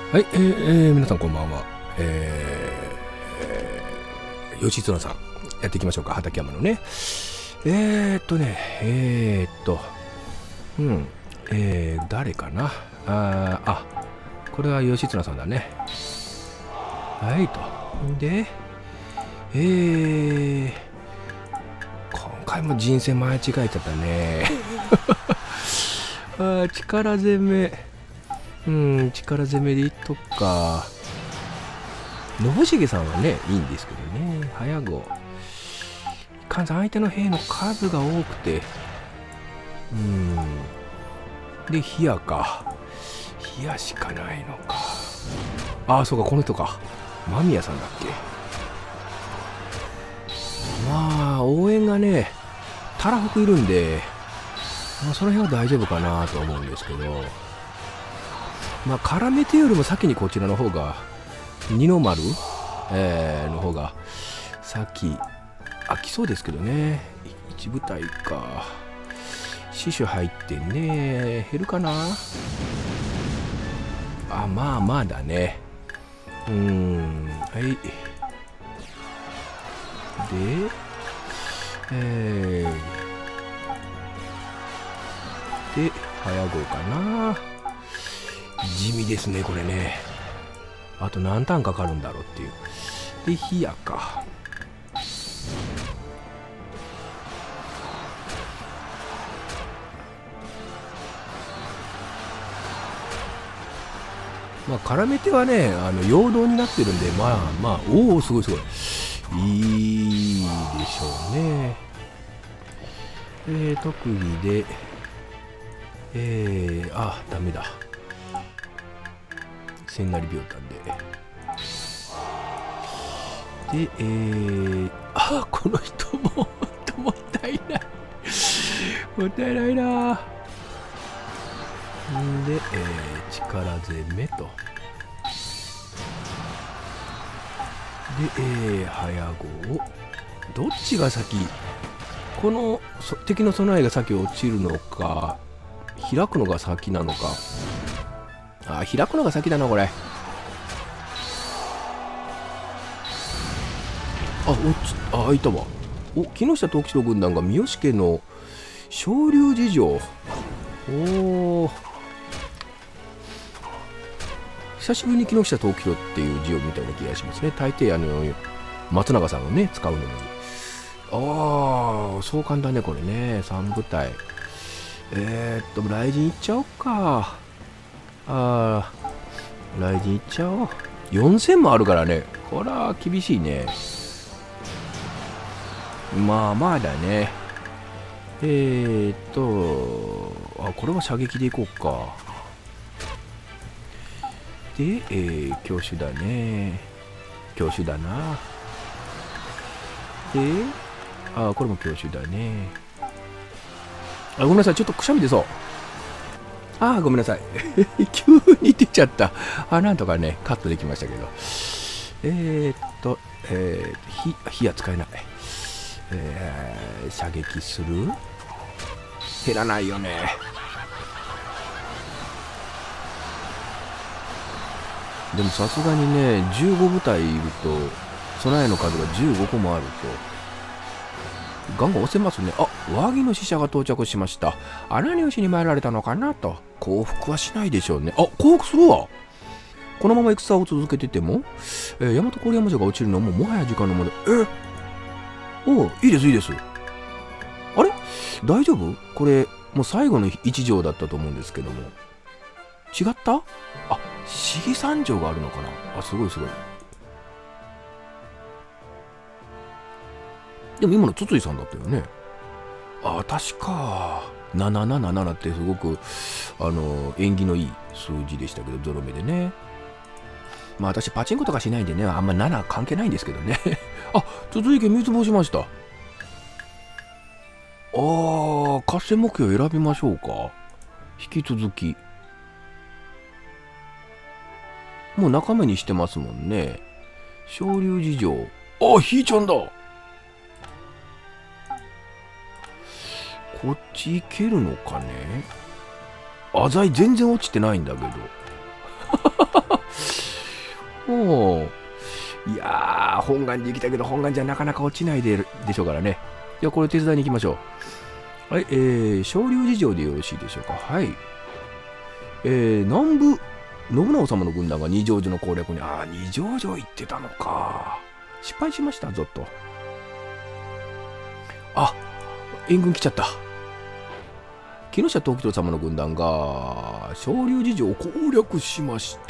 はい、皆さんこんばんは。吉綱さん、やっていきましょうか、畠山のね。誰かな。これは吉綱さんだね。はいと。で、今回も人生間違えちゃったね。力攻め。力攻めでいっとくか。信繁さんはね、いいんですけどね。早碁。いかんせん相手の兵の数が多くて。で、冷やか。冷やしかないのか。そうか、この人か。間宮さんだっけ。まあ、応援がね、たらふくいるんで、その辺は大丈夫かなと思うんですけど。絡めてよりも先にこちらの方が二の丸、の方が先飽きそうですけどね。一部隊か。死守入ってね、減るかな。まあだね。はい。で、早碁かな。地味ですね、これね。あと何ターンかかるんだろうっていう。で、冷やか。絡めてはね、陽動になってるんで、おお、すごいすごい。いいでしょうね。特技で、ダメだ。千成秒間で。で、この人も、もったいない。もったいないな。で、力攻めと。で、早碁を。どっちが先、この敵の備えが先落ちるのか、開くのが先なのか。開くのが先だな、これ。開いたわ。木下藤吉郎軍団が三好家の昇龍事情。久しぶりに木下藤吉郎っていう字を見たような気がしますね。大抵松永さんがね、使うのに。そう簡単ね、これね。3部隊。雷神いっちゃおうか。雷神いっちゃおう。4000もあるからね。これは厳しいね。まあだね。これは射撃でいこうか。で、強手だね。強手だな。で、これも強手だね。ごめんなさい、ちょっとくしゃみ出そう。ごめんなさい。急に出ちゃった。なんとかね、カットできましたけど。火は使えない。射撃する？減らないよね。でもさすがにね、15部隊いると、備えの数が15個もあると、ガンガン押せますね。和議の使者が到着しました。何をしに参られたのかなと。降伏はしないでしょうね。降伏するわ。このまま戦を続けてても、大和郡山城が落ちるのももはや時間の問題。いいです、いいです。あれ大丈夫？これ、もう最後の一条だったと思うんですけども。違った？C 三条があるのかな。すごいすごい。でも今の筒井さんだったよね。確か。777ってすごく、縁起のいい数字でしたけど、ゾロ目でね。私パチンコとかしないんでね、あんま7関係ないんですけどね。続いて滅亡しました。合戦目標選びましょうか。引き続き。もう仲間にしてますもんね。昇龍事情。ひーちゃんだ。こっち行けるのかね。全然落ちてないんだけど。 おー。いやー、本願寺行きたいけど、本願寺はなかなか落ちないでしょうからね。じゃあ、これ手伝いに行きましょう。はい、昇龍寺城でよろしいでしょうか。はい。南部、信長様の軍団が二条城の攻略に、二条城行ってたのか。失敗しました、ぞっと。援軍来ちゃった。木下藤吉郎様の軍団が昇龍寺城を攻略しました。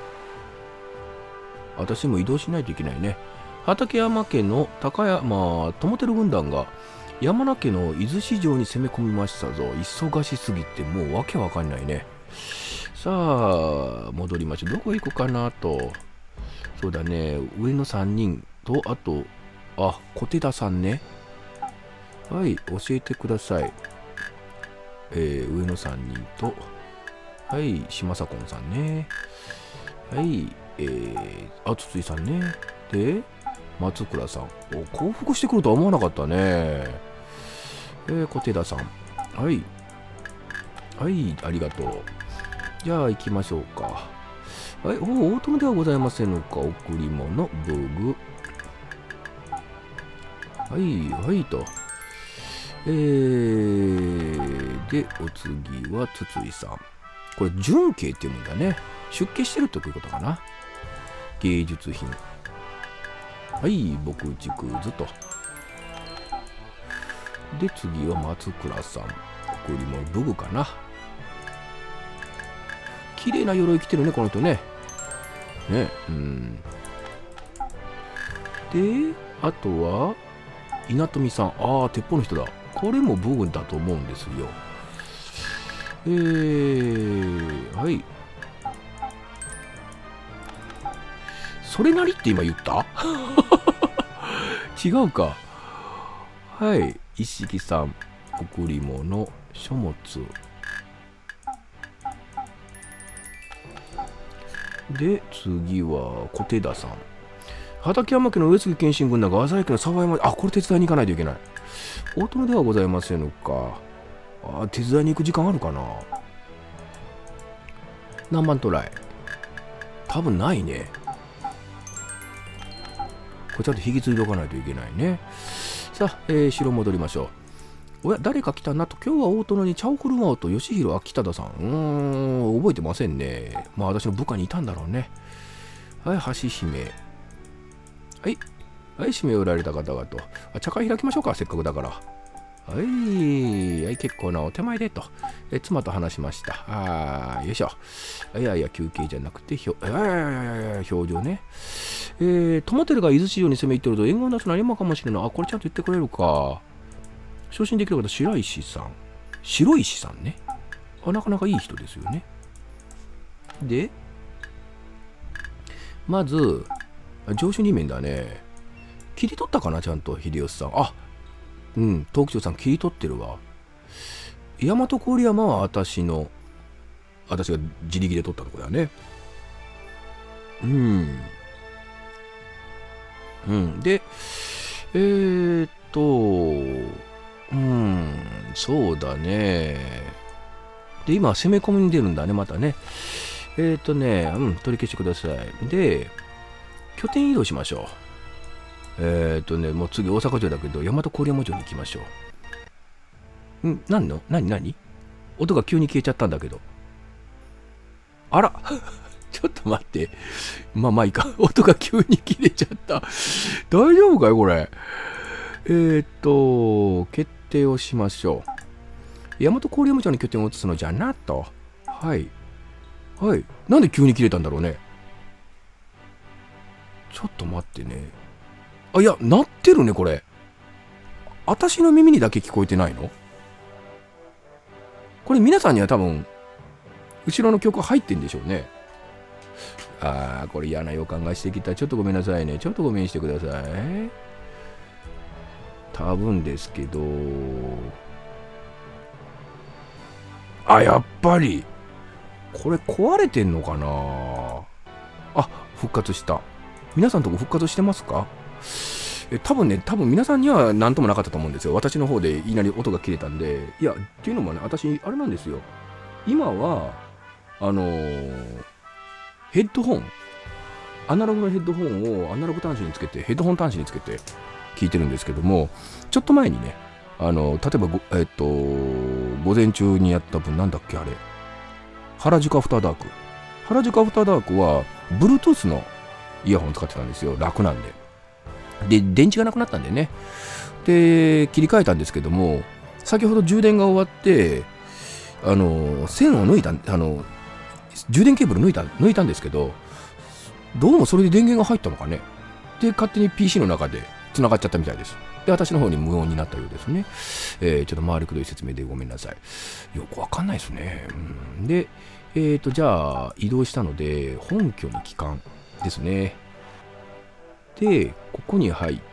私も移動しないといけないね。畠山家の高山友輝軍団が山名家の伊豆市場に攻め込みましたぞ。忙しすぎてもうわけわかんないね。さあ、戻りましょう。どこ行くかなと。そうだね、上の3人と、あと、小手田さんね。はい、教えてください。上の3人と、はい、島左近さんね。はい、筒井さんね。で、松倉さん。降伏してくるとは思わなかったね。小手田さん。はい。はい、ありがとう。じゃあ、行きましょうか。はい、大友ではございませんのか。贈り物、ブグ。はい、はいと。で、お次は筒井さん。これ、純慶っていうんだね。出家してるということかな。芸術品。はい、牧畜図と。で、次は松倉さん。贈り物、ブグかな。綺麗な鎧着てるね、この人ね。ね、で、あとは、稲富さん。鉄砲の人だ。これもブグだと思うんですよ。はい。それなりって今言った違うか。はい。一色さん。贈り物。書物。で、次は小手田さん。畠山家の上杉謙信軍団が浅井家の沢山。これ手伝いに行かないといけない。大友ではございませんのか。手伝いに行く時間あるかな。何番トライ。多分ないね。これちゃんと引き継いでおかないといけないね。さあ、城戻りましょう。おや、誰か来たなと。今日は大殿に茶を振る舞うと吉弘秋忠さん。覚えてませんね。私の部下にいたんだろうね。はい、橋締め。はい。はい、締めを売られた方々と。茶会開きましょうか、せっかくだから。はい、はい、結構なお手前でと。妻と話しました。よいしょ。いやいや、休憩じゃなくて、表情ね。友輝が伊豆市場に攻め入ってると、援軍出すのは今かもしれない。これちゃんと言ってくれるか。昇進できる方、白石さん。白石さんね。なかなかいい人ですよね。で、まず、上州2面だね。切り取ったかな、ちゃんと、秀吉さん。東吉さん切り取ってるわ。大和郡山は私が自力で取ったとこだよね。で、そうだね。で、今、攻め込みに出るんだね、またね。取り消してください。で、拠点移動しましょう。もう次大阪城だけど、大和郡山城に行きましょう。何音が急に消えちゃったんだけど。あらちょっと待って。まあいいか。音が急に切れちゃった。大丈夫かいこれ。決定をしましょう。大和郡山城に拠点を移すのじゃなと。はい。はい。なんで急に切れたんだろうね。ちょっと待ってね。いや、鳴ってるね、これ。私の耳にだけ聞こえてないの？これ皆さんには多分、後ろの曲入ってんでしょうね。これ嫌な予感がしてきた。ちょっとごめんなさいね。ちょっとごめんしてください。多分ですけど。やっぱり。これ壊れてんのかな。復活した。皆さんとこ復活してますか？多分皆さんには何ともなかったと思うんですよ。私の方でいきなり音が切れたんで。いや、っていうのもね、私、あれなんですよ。今は、ヘッドホン。 アナログのヘッドホンをアナログ端子につけて、ヘッドホン端子につけて聞いてるんですけども、ちょっと前にね、例えば午前中にやった分、なんだっけあれ、原宿アフターダーク。原宿アフターダークは、Bluetooth のイヤホン使ってたんですよ。楽なんで。で、電池がなくなったんでね。で、切り替えたんですけども、先ほど充電が終わって、線を抜いた、充電ケーブル抜いたんですけど、どうもそれで電源が入ったのかね。で、勝手に PC の中で繋がっちゃったみたいです。で、私の方に無音になったようですね。ちょっと回りくどい説明でごめんなさい。よくわかんないですね。で、じゃあ、移動したので、本拠に帰還ですね。で、ここに入って、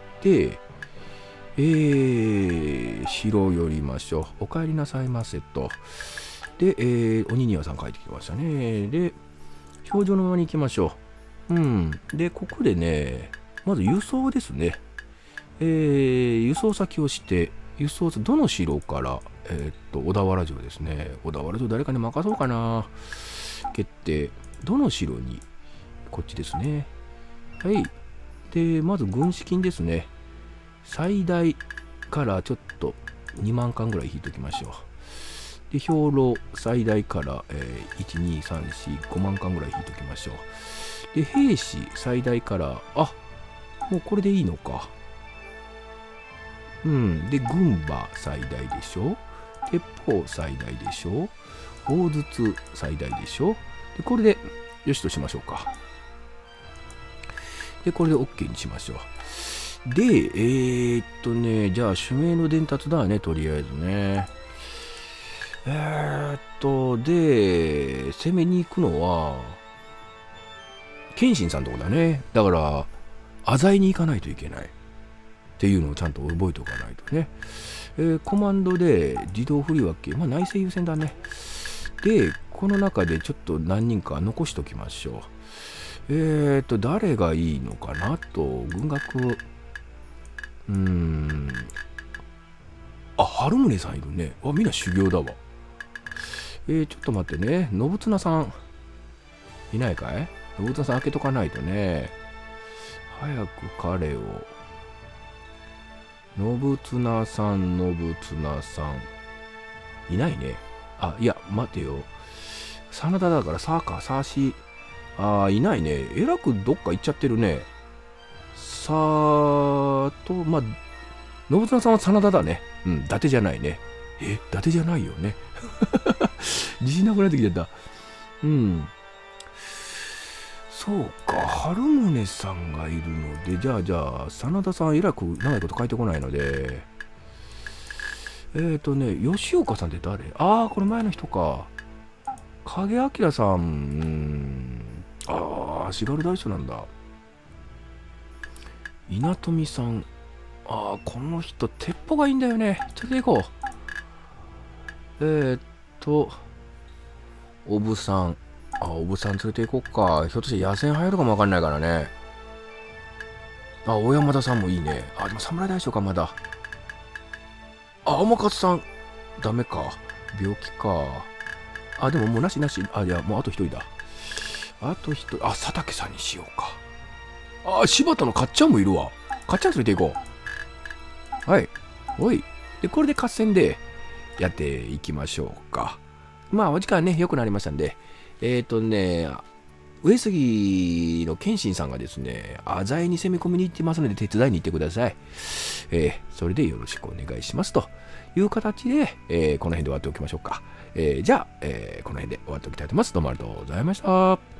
城寄りましょう。お帰りなさいませと。で、鬼庭さん帰ってきてましたね。で、表情のままに行きましょう。で、ここでね、まず輸送ですね。輸送先をして、どの城から、小田原城ですね。小田原城誰かに任そうかな。決定。どの城に、こっちですね。はい。で、まず軍資金ですね。最大からちょっと2万貫ぐらい引いておきましょう。で、兵糧最大から、1、2、3、4、5万貫ぐらい引いておきましょう。で、兵士最大から、もうこれでいいのか。で、軍馬最大でしょ。鉄砲最大でしょ。砲筒最大でしょ。で、これでよしとしましょうか。で、これで OK にしましょう。で、じゃあ、主命の伝達だね、とりあえずね。で、攻めに行くのは、謙信さんのとこだね。だから、浅井に行かないといけない。っていうのをちゃんと覚えておかないとね。コマンドで自動振り分け。内政優先だね。で、この中でちょっと何人か残しておきましょう。誰がいいのかなと、軍学。春宗さんいるね。みんな修行だわ。ちょっと待ってね。信綱さん、いないかい？信綱さん開けとかないとね。早く彼を。信綱さん。いないね。いや、待てよ。真田だから、さし。いないね。えらくどっか行っちゃってるね。信綱さんは真田だね。伊達じゃないね。伊達じゃないよね。自信なくなってきちゃった。そうか、春宗さんがいるので、じゃあ、真田さん、えらく長いこと書いてこないので、吉岡さんって誰？これ前の人か。影明さん、足軽大将なんだ。稲富さん、この人、鉄砲がいいんだよね。連れて行こう。おぶさん。おぶさん連れて行こうか。ひょっとして野戦入るかもわかんないからね。小山田さんもいいね。でも侍大将か、まだ。天勝さん。ダメか。病気か。でももうなし。いや、もうあと一人だ。佐竹さんにしようか。柴田のかっちゃんもいるわ。かっちゃん連れて行こう。はい。おい。で、これで合戦でやっていきましょうか。お時間ね、良くなりましたんで。上杉の謙信さんがですね、浅井に攻め込みに行ってますので手伝いに行ってください。それでよろしくお願いしますという形で、この辺で終わっておきましょうか。じゃあ、この辺で終わっておきたいと思います。どうもありがとうございました。